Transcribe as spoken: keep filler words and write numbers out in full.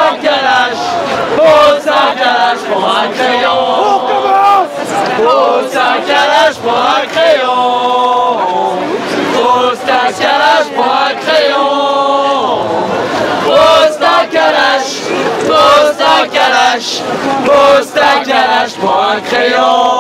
un calage, pose un calage pour un crayon. On commence. Pose un calage pour un crayon. Pose un calage pour un crayon. Pose un calage, pose un calage, pose un calage pour un crayon.